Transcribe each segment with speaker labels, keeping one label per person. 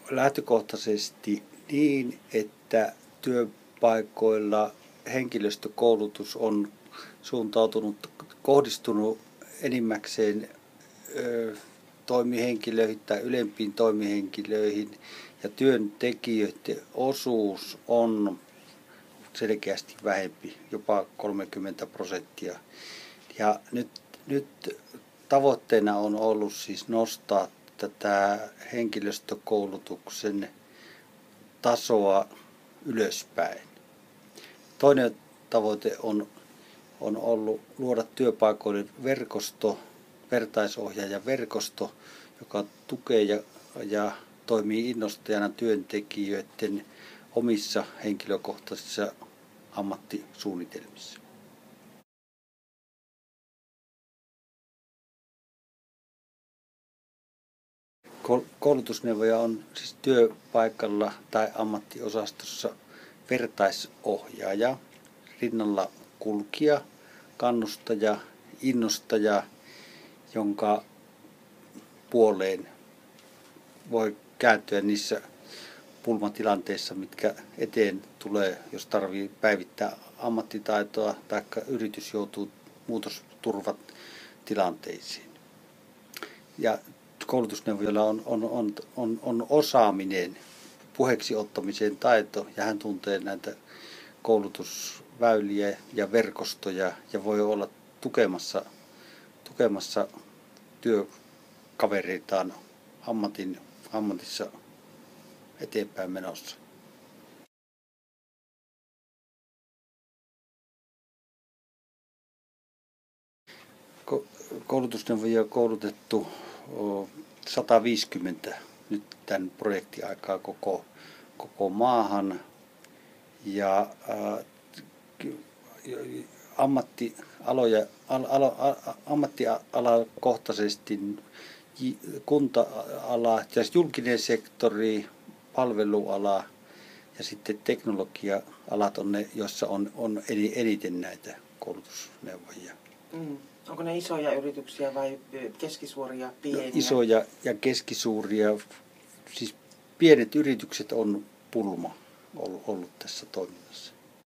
Speaker 1: lähtökohtaisesti niin, että työpaikoilla henkilöstökoulutus on kohdistunut enimmäkseen toimihenkilöihin tai ylempiin toimihenkilöihin, ja työntekijöiden osuus on selkeästi vähempi, jopa 30%. Ja nyt tavoitteena on ollut siis nostaa tätä henkilöstökoulutuksen tasoa ylöspäin. Toinen tavoite on ollut luoda työpaikoille vertaisohjaajaverkosto, joka tukee ja toimii innostajana työntekijöiden omissa henkilökohtaisissa ammattisuunnitelmissa. Koulutusneuvoja on siis työpaikalla tai ammattiosastossa vertaisohjaaja, rinnalla kulkija, kannustaja, innostaja, jonka puoleen voi kääntyä niissä pulmatilanteissa, mitkä eteen tulee, jos tarvitsee päivittää ammattitaitoa tai yritys joutuu muutosturvatilanteisiin. Ja koulutusneuvojalla on osaaminen, puheeksi ottamisen taito, ja hän tuntee näitä koulutusväyliä ja verkostoja ja voi olla tukemassa työkavereitaan ammatissa eteenpäin menossa. Koulutusneuvojia on koulutettu 150 nyt tämän projektin aikaa koko maahan, ja ammattialakohtaisesti kunta-ala, julkinen sektori, palveluala ja sitten teknologia-alat on ne, joissa on eniten näitä koulutusneuvojia.
Speaker 2: Onko ne isoja yrityksiä vai keskisuuria, pieniä?
Speaker 1: No, isoja ja keskisuuria. Siis pienet yritykset on pulma ollut tässä toiminnassa.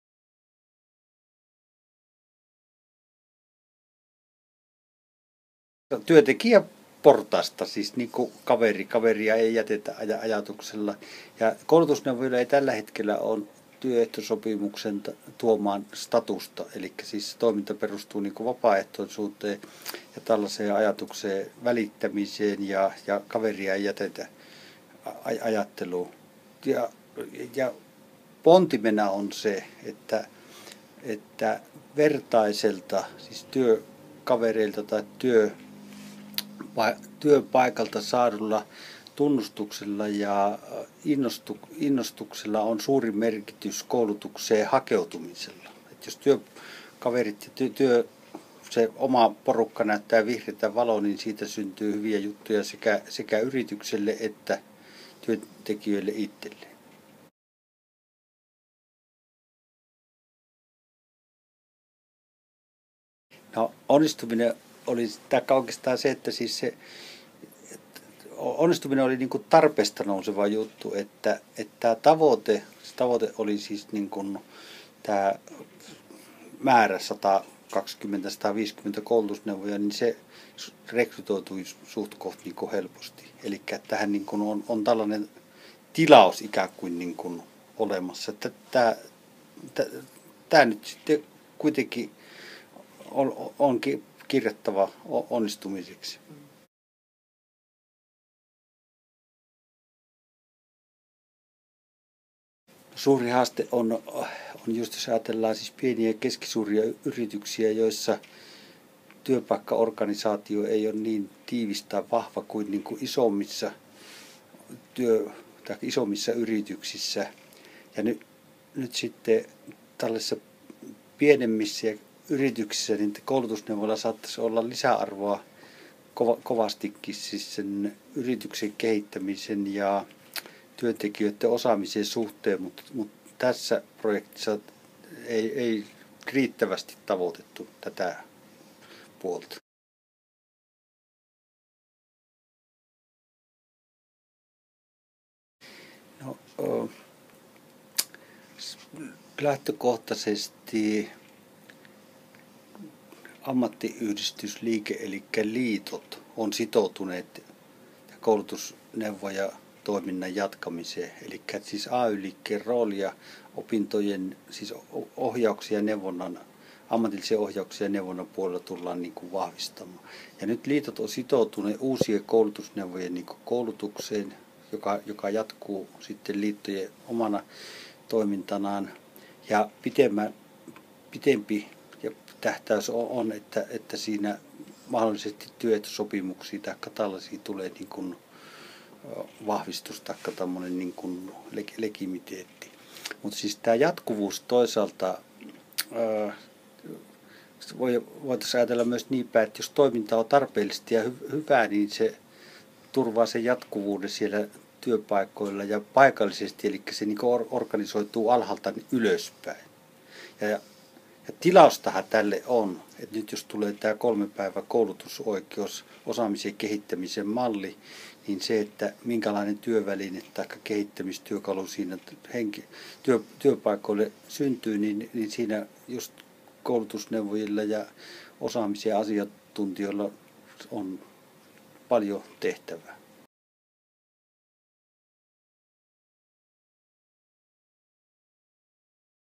Speaker 1: Työntekijäportaasta, siis niin kuin kaveria ei jätetä ajatuksella. Ja koulutusneuvojilla ei tällä hetkellä ole työehtosopimuksen tuomaan statusta, eli siis toiminta perustuu niin kuin vapaaehtoisuuteen ja tällaiseen ajatukseen välittämiseen ja kaveria ei jätetä ajatteluun. Ja pontimena on se, että vertaiselta, siis työkavereilta tai työpaikalta saadulla tunnustuksella ja innostuksella on suuri merkitys koulutukseen hakeutumisella. Et jos työkaverit ja se oma porukka näyttää vihreätä valoa, niin siitä syntyy hyviä juttuja sekä yritykselle että työntekijöille itselleen. No, onnistuminen oli oikeastaan se, että siis onnistuminen oli niin kuin tarpeesta nouseva juttu, että tämä tavoite oli siis niin kuin tämä määrä 120-150 koulutusneuvoja, niin se rekrytoitui suht koht niin kuin helposti. Eli tähän niin kuin on tällainen tilaus ikään kuin, niin kuin olemassa. Että tämä nyt sitten kuitenkin onkin kirjattava onnistumiseksi. Suuri haaste on just, jos ajatellaan siis pieniä ja keskisuuria yrityksiä, joissa työpaikkaorganisaatio ei ole niin tiivis tai vahva kuin isommissa yrityksissä. Ja nyt sitten tällaisissa pienemmissä yrityksissä niin koulutusneuvolla saattaisi olla lisäarvoa kovastikin siis sen yrityksen kehittämisen ja työntekijöiden osaamisen suhteen, mutta tässä projektissa ei riittävästi tavoitettu tätä puolta. ö, lähtökohtaisesti ammattiyhdistysliike eli liitot on sitoutuneet koulutusneuvoja toiminnan jatkamiseen. Eli siis AY-liikkeen roolia opintojen, siis ohjauksia ja neuvonnan, ammatillisen ohjauksia ja neuvonnan puolella tullaan niin kuin vahvistamaan. Ja nyt liitot on sitoutuneet uusien koulutusneuvojen niin kuin koulutukseen, joka jatkuu sitten liittojen omana toimintanaan. Ja pitempi ja tähtäys on että siinä mahdollisesti työehtosopimuksia tai tällaisia tulee niin kuin vahvistus tai tämmöinen niin kuin legimiteetti. Mutta siis tämä jatkuvuus toisaalta voitaisiin ajatella myös niin päin, että jos toiminta on tarpeellista ja hyvää, niin se turvaa sen jatkuvuuden siellä työpaikoilla ja paikallisesti, eli se niin kuin organisoituu alhaalta ylöspäin. Ja tilaustahan tälle on, että nyt jos tulee tämä 3 päivän koulutusoikeus, osaamisen kehittämisen malli, niin se, että minkälainen työväline tai kehittämistyökalu siinä työpaikoille syntyy, niin siinä just koulutusneuvojilla ja osaamisen asiantuntijoilla on paljon tehtävää.